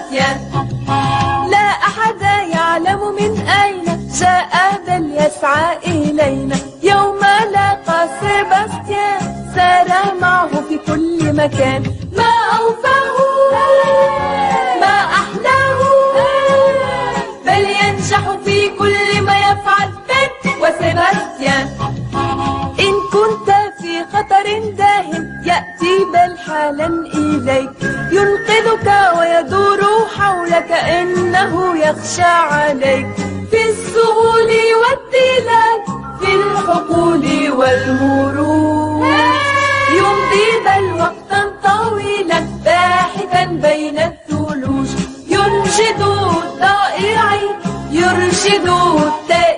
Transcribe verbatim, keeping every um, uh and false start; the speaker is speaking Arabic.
سباستيان. لا أحد يعلم من أين جاء بل يسعى إلينا. يوم لاقى سباستيان سار معه في كل مكان. ما أوفاه ما أحلاه بل ينجح في كل ما يفعل بن وسباستيان. إن كنت في خطر داهم يأتي بل حالا إليك. ينقذك ويدور حولك إنه يخشى عليك. في السهول والدلال في الحقول والمرور يمضي بل وقتا طويلا باحثا بين الثلوج. ينشد الضائعين يرشد التائهين